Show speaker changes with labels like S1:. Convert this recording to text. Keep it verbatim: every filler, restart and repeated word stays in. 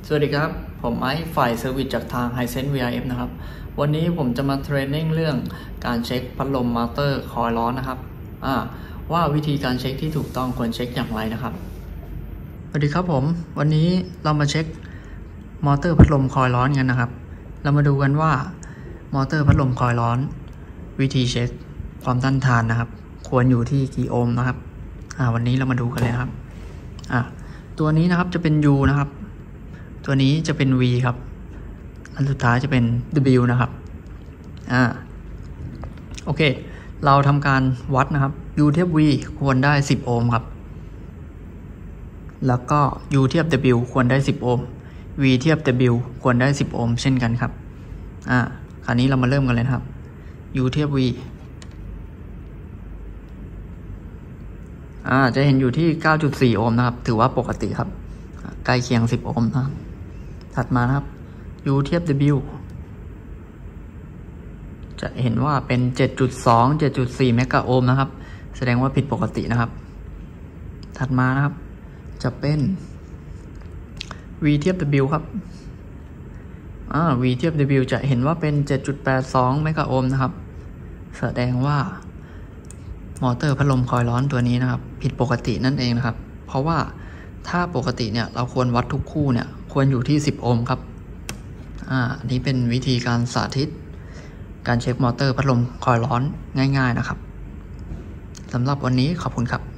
S1: สวัสดีครับผมไอซ์ฝ่ายเซอร์วิสจากทาง Hisense วี อาร์ เอฟ นะครับวันนี้ผมจะมาเทรนนิ่งเรื่องการเช็คพัดลมมอเตอร์คอยล์ร้อนนะครับว่าวิธีการเช็คที่ถูกต้องควรเช็คอย่างไรนะครับสวัสดีครับผมวันนี้เรามาเช็คมอเตอร์พัดลมคอยล์ร้อนกันนะครับเรามาดูกันว่ามอเตอร์พัดลมคอยล์ร้อนวิธีเช็คความต้านทานนะครับควรอยู่ที่กี่โอห์มนะครับวันนี้เรามาดูกันเลยครับตัวนี้นะครับจะเป็น U นะครับตัวนี้จะเป็น V ครับอันสุดท้ายจะเป็น W นะครับอ่าโอเคเราทำการวัดนะครับ U เทียบ V ควรได้สิบโอห์มครับแล้วก็ U เทียบ W ควรได้สิบโอห์ม V เทียบ W ควรได้สิบโอห์มเช่นกันครับอ่าคราวนี้เรามาเริ่มกันเลยนะครับ U เทียบ V อ่าจะเห็นอยู่ที่ เก้าจุดสี่ โอห์มนะครับถือว่าปกติครับใกล้เคียงสิบโอห์มนะครับถัดมานะครับ U เทียบ W จะเห็นว่าเป็น เจ็ดจุดสอง เจ็ดจุดสี่ เมกะโอห์มนะครับแสดงว่าผิดปกตินะครับถัดมานะครับจะเป็น V เทียบ W ครับอ่า V เทียบ W จะเห็นว่าเป็น เจ็ดจุดแปดสอง เมกะโอห์มนะครับแสดงว่ามอเตอร์พัดลมคอยล์ร้อนตัวนี้นะครับผิดปกตินั่นเองนะครับเพราะว่าถ้าปกติเนี่ยเราควรวัดทุกคู่เนี่ยควรอยู่ที่สิบโอห์มครับอ่าอันนี้เป็นวิธีการสาธิตการเช็คมอเตอร์พัดลมคอยล์ร้อนง่ายๆนะครับสำหรับวันนี้ขอบคุณครับ